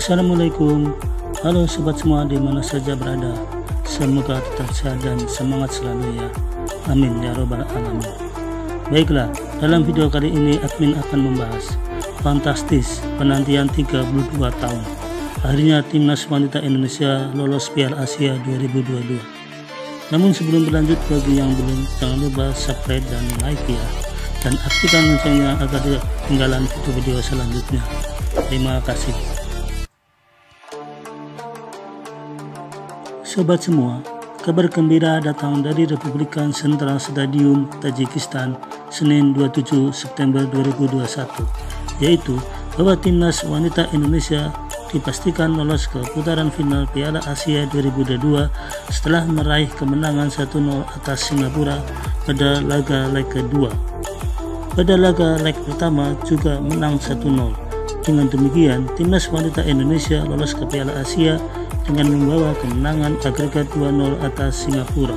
Assalamualaikum, halo sobat semua di mana saja berada. Semoga tetap sehat dan semangat selalu ya. Amin ya robbal alamin. Baiklah, dalam video kali ini admin akan membahas fantastis penantian 32 tahun. Akhirnya timnas wanita Indonesia lolos Piala Asia 2022. Namun sebelum berlanjut, bagi yang belum, jangan lupa subscribe dan like ya, dan aktifkan loncengnya agar tidak ketinggalan video-video selanjutnya. Terima kasih. Sobat semua, kabar gembira datang dari Republikan Sentral Stadium Tajikistan Senin 27 September 2021, yaitu bahwa timnas wanita Indonesia dipastikan lolos ke putaran final Piala Asia 2022 setelah meraih kemenangan 1-0 atas Singapura pada laga leg kedua. Pada laga leg pertama juga menang 1-0. Dengan demikian, timnas wanita Indonesia lolos ke Piala Asia dengan membawa kemenangan agregat 2-0 atas Singapura.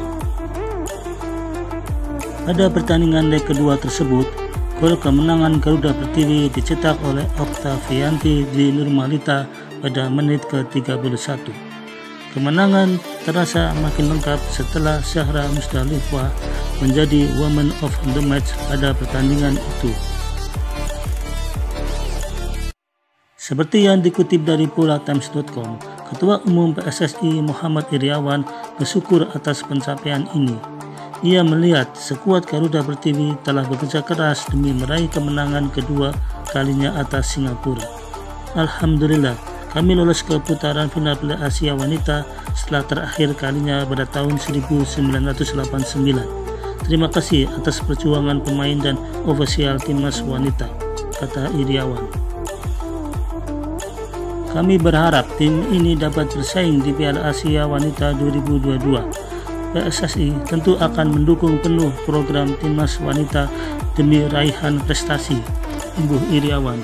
Pada pertandingan leg kedua tersebut, gol kemenangan Garuda Pertiwi dicetak oleh Oktavianti di Nurmalita pada menit ke-31. Kemenangan terasa makin lengkap setelah Syahra Musdalifah menjadi Woman of the Match pada pertandingan itu. Seperti yang dikutip dari PolaTimes.com, Ketua Umum PSSI Muhammad Iryawan bersyukur atas pencapaian ini. Ia melihat sekuat Garuda Pertiwi telah bekerja keras demi meraih kemenangan kedua kalinya atas Singapura. Alhamdulillah, kami lolos ke putaran final Piala Asia Wanita setelah terakhir kalinya pada tahun 1989. Terima kasih atas perjuangan pemain dan ofisial timnas wanita, kata Iryawan. Kami berharap tim ini dapat bersaing di Piala Asia Wanita 2022. PSSI tentu akan mendukung penuh program timnas wanita demi raihan prestasi, imbuh Iryawan.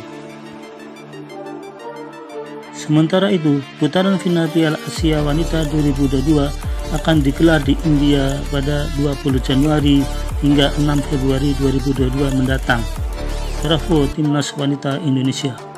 Sementara itu, putaran final Piala Asia Wanita 2022 akan digelar di India pada 20 Januari hingga 6 Februari 2022 mendatang. Bravo Timnas Wanita Indonesia.